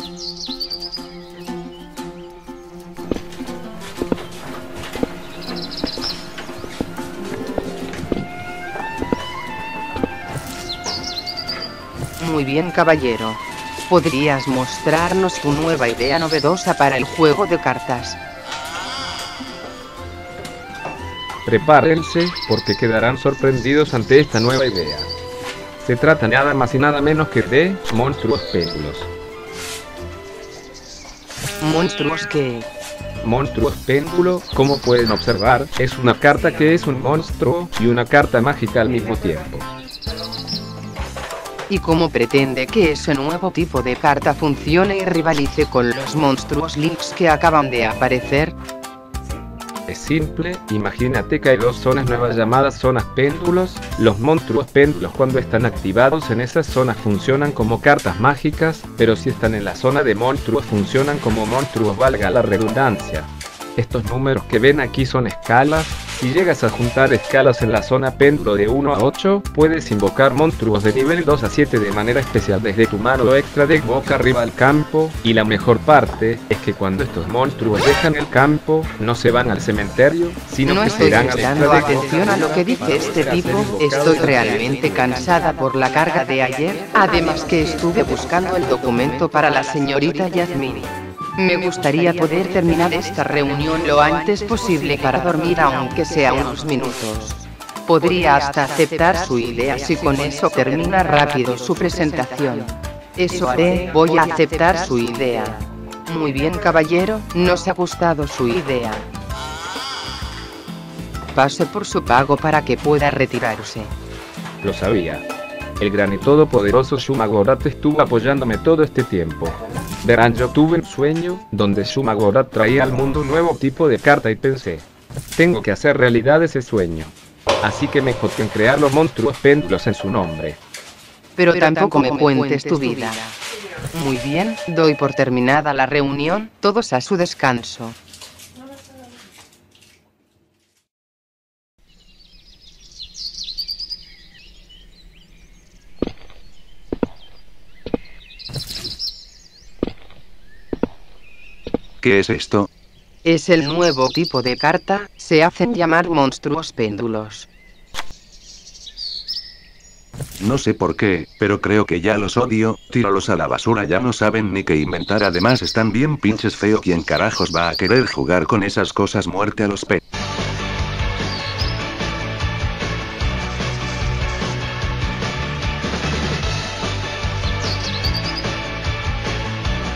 Muy bien, caballero. ¿Podrías mostrarnos tu nueva idea novedosa para el juego de cartas? Prepárense, porque quedarán sorprendidos ante esta nueva idea. Se trata nada más y nada menos que de monstruos péndulos. ¿Monstruos qué? Monstruos péndulo, como pueden observar, es una carta que es un monstruo y una carta mágica al mismo tiempo. ¿Y cómo pretende que ese nuevo tipo de carta funcione y rivalice con los monstruos links que acaban de aparecer? Es simple, imagínate que hay dos zonas nuevas llamadas zonas péndulos. Los monstruos péndulos, cuando están activados en esas zonas, funcionan como cartas mágicas, pero si están en la zona de monstruos funcionan como monstruos, valga la redundancia. Estos números que ven aquí son escalas. Si llegas a juntar escalas en la zona péndulo de 1 a 8, puedes invocar monstruos de nivel 2 a 7 de manera especial desde tu mano extra deck boca arriba al campo, y la mejor parte es que cuando estos monstruos dejan el campo, no se van al cementerio, sino que se irán al extra prestando deck atención a lo que dice este tipo. Estoy realmente cansada por la carga de ayer, además que estuve buscando el documento para la señorita Yasmín. Me gustaría poder terminar esta reunión lo antes posible para dormir, aunque sea unos minutos. Podría hasta aceptar su idea si con eso termina rápido su presentación. Eso haré, voy a aceptar su idea. Muy bien, caballero, nos ha gustado su idea. Pase por su pago para que pueda retirarse. Lo sabía. El gran y todopoderoso Shumagorat estuvo apoyándome todo este tiempo. Verán, yo tuve un sueño, donde Shumagorat traía al mundo un nuevo tipo de carta y pensé, tengo que hacer realidad ese sueño. Así que me enfoqué en crear los monstruos péndulos en su nombre. Pero tampoco me cuentes tu vida. Muy bien, doy por terminada la reunión, todos a su descanso. ¿Qué es esto? Es el nuevo tipo de carta, se hacen llamar monstruos péndulos. No sé por qué, pero creo que ya los odio. Tíralos a la basura, ya no saben ni qué inventar, además están bien pinches feo. ¿Quién carajos va a querer jugar con esas cosas? Muerte a los